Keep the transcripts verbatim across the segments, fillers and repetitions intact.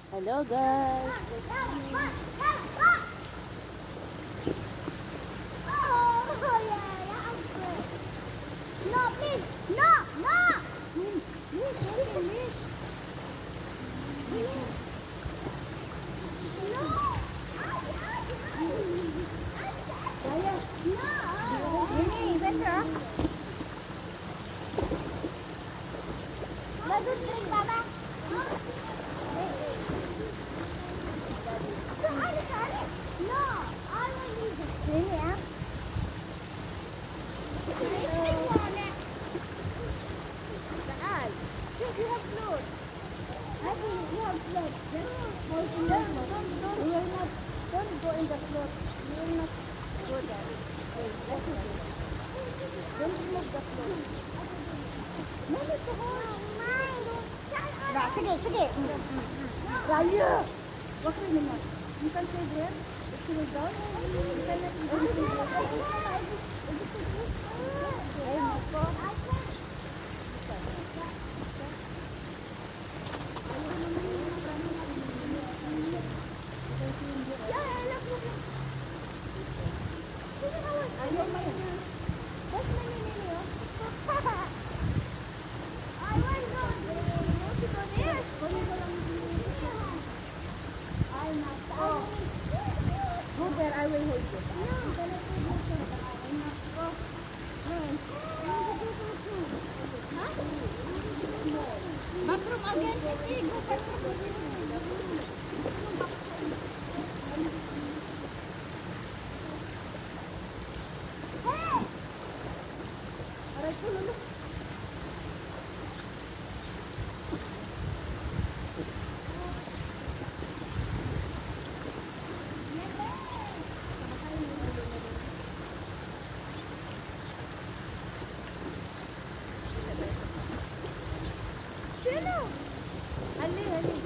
Hello guys. Oh, yeah, yeah, I'm good. No, please. No, no. Miss, okay, miss. Miss. No. Kaya. No. Ini, better. Let us drink, Baba. No, I want you to drink it. Saan? You have float. I think you have blood. Don't, don't, don't, you will not, don't go in the float. You will not go there. Wait, that's okay. Don't remove the float. No, no, to hold. Nah, sige, sige. Raya! Wag rin naman. You can stay there. If you will down, you can let me Ayun ako. Ayun mo yun. Boss, may nini yun. I want to go there. I'm not. Go there, I will hold you. Bathroom again. Hey, go bathroom. Hey! Aray ko, lulu. Sino? Ali, ali.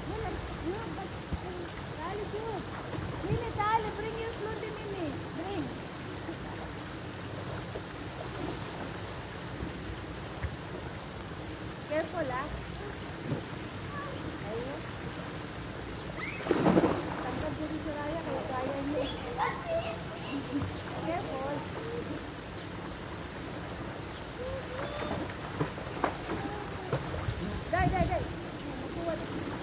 Dali, good. Mimi, dali. Bring your floaty, Mimi. Bring. Careful, ah. Ayun. Tangkad dito si Raya, kaya kaya niya. Careful. Dai, dai, dai. Kuwat.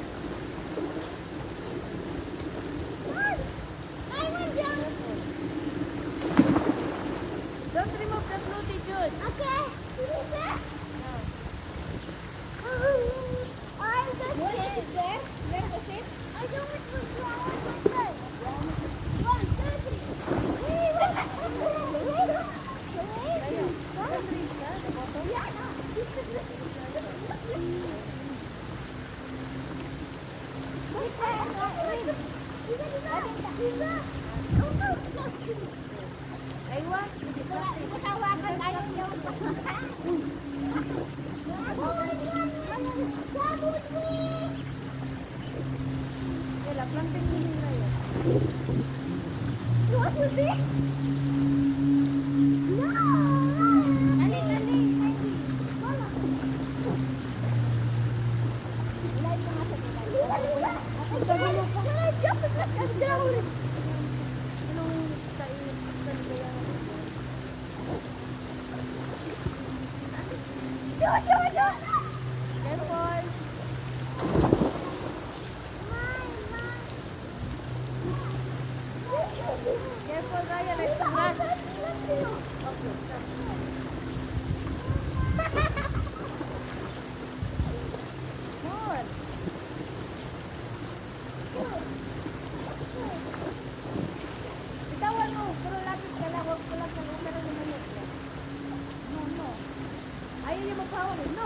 I want jump. Don't remove the floaty, Jude. Okay. No. I'm just scared. There? There's a fish? I don't want to drown myself. One, two, three. Hey, what? Raya, don't reach, ah, the bottom. Yeah, no. Aywa, hindi pa. Tawagan tayo niyo. Wala, planting mo yung Raya. What was it? No! Ali, ali, ali. Wala. Ilay mo nga sa tulay. Wala. Ang gabi mo pa. Let's go. Anong kain? Saan kaya naman? Show, show, show. Careful. Careful, Raya. Like the grass. Okay, stop. More. Bitawan mo. Pero lapit ka lang. Huwag ko lang sa lupa na lumayot ka. No, no. Ayaw niya magpawag. No!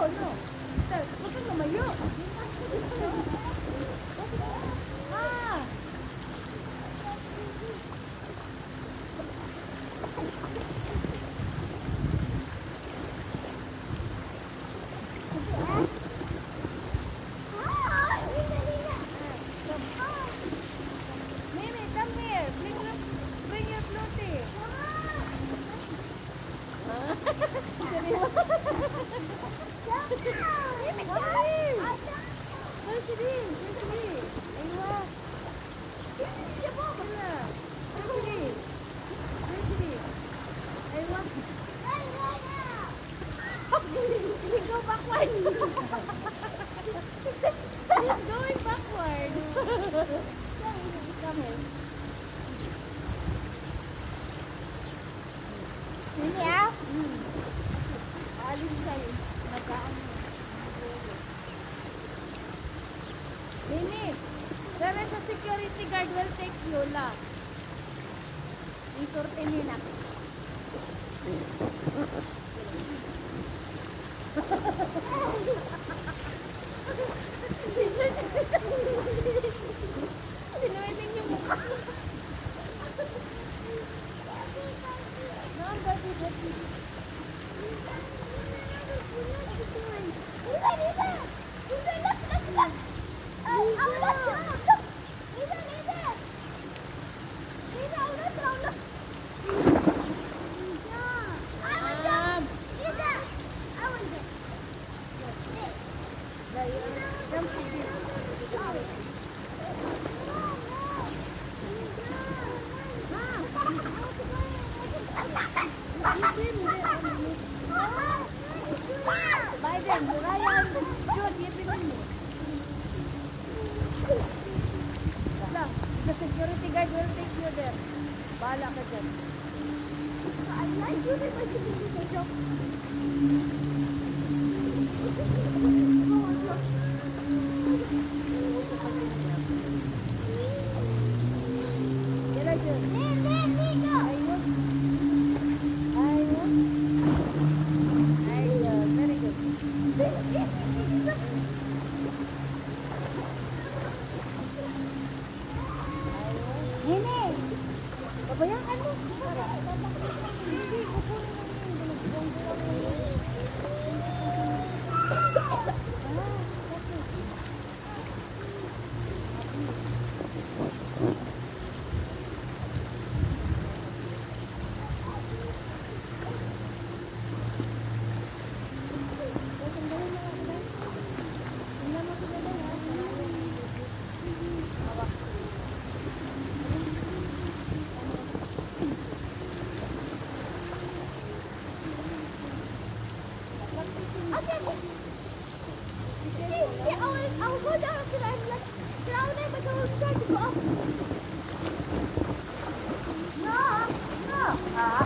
Mimi, there is a security guard will take you, la. Isorte nila. Sinuwitin yung mukha. No, dati, dati. Biden, Ryan, Jude, ipinin mo. Lang, the security guard will take you there. Bahala ka dyan. I like you, they might give you a job. Get a job. Ayun. Ayun. Ayun. Very good. Nene! Babayaan mo. Hindi, kukunin mo yun. I'll go down until I'm like drowning, but I will try to go up. No, no. Ah.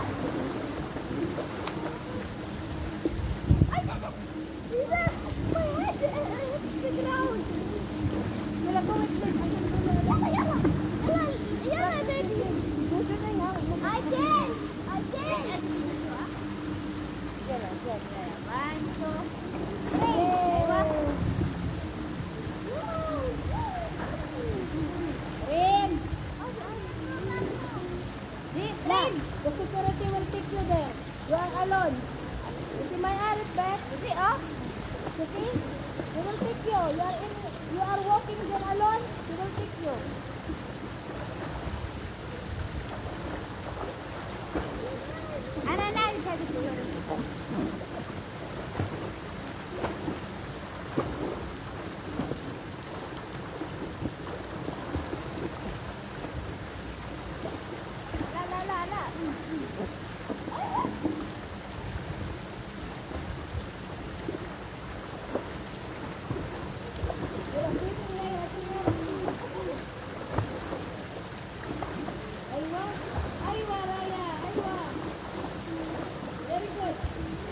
I did it. Lisa, my head hit the ground. Yalla, go with me. Yalla, yalla. Yalla, yalla, baby. I can. I can. Yalla, yalla, yalla. One, two, three. Rim! Rim! The security will take you there. You are alone. You see my arrow back? You see, oh? You see? He will take you. You are in. You are walking there alone. He will take you. Ana, ana, sabi ko yun. Very good.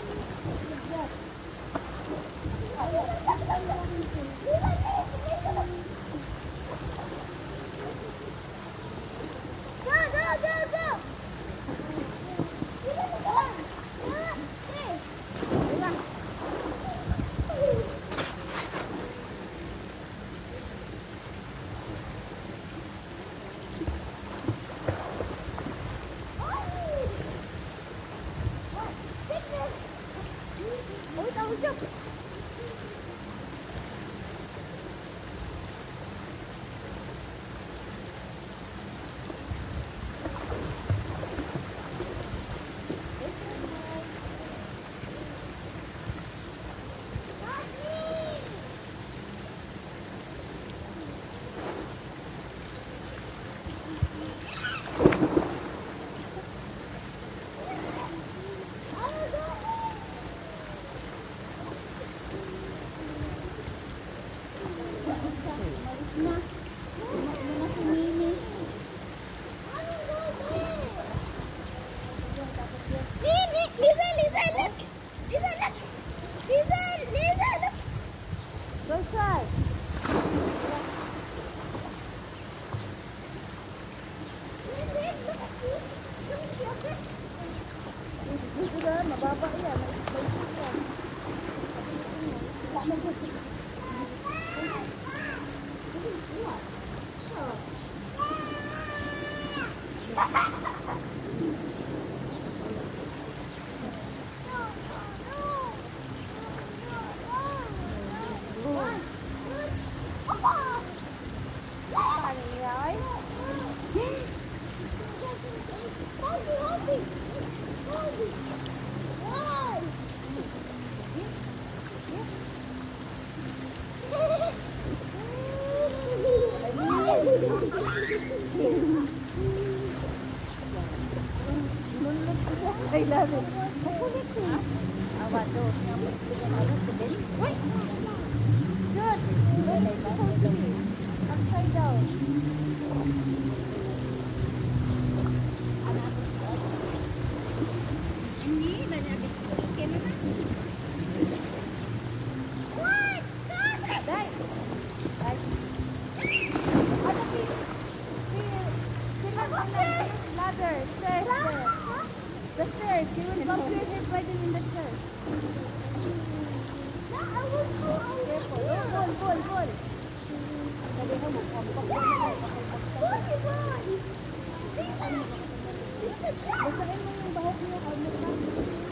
I love it. Kukulit eh. Awa to. Uy! Good. Good. Something. Upside down. Hindi, banyak bikin na. What? Dai. Dai. Ano si... Si... Sila na ladder. Stairs there. The stairs. You will bump your head right in the stairs. No, I will go over Careful. here. Oh, pull, pull, pull. Sabi mo mo, pagpag mo na. Boy, boy. Basahin mo yung bahog niya. Huwag mo na.